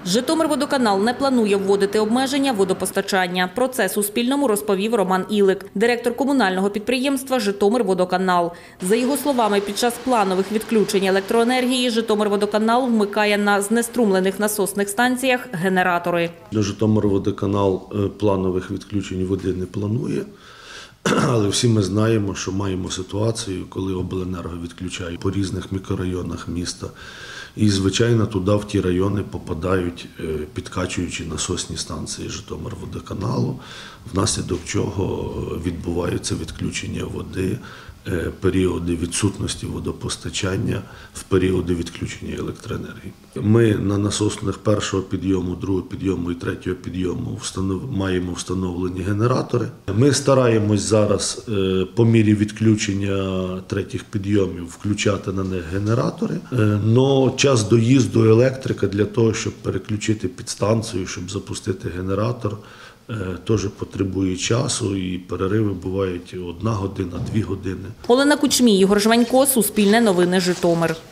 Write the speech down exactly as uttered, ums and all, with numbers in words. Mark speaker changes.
Speaker 1: Житомирводоканал не планує вводити обмеження водопостачання. Про це Суспільному розповів Роман Ілик, директор комунального підприємства «Житомирводоканал». За його словами, під час планових відключень електроенергії Житомирводоканал вмикає на знеструмлених насосних станціях генератори.
Speaker 2: Житомирводоканал планових відключень води не планує. Але всі ми знаємо, що маємо ситуацію, коли обленерго відключають по різних мікрорайонах міста. І, звичайно, туди, в ті райони, попадають підкачуючі насосні станції Житомирводоканалу, внаслідок чого відбуваються відключення води, періоди відсутності водопостачання, в періоди відключення електроенергії. Ми на насосних першого підйому, другого підйому і третього підйому встанов... маємо встановлені генератори. Ми стараємось зараз по мірі відключення третіх підйомів включати на них генератори. Но час доїзду електрика для того, щоб переключити підстанцію, щоб запустити генератор, теж потребує часу, і перериви бувають одна година, дві години.
Speaker 1: Олена Кучмій, Ігор Жванько, Суспільне новини, Житомир.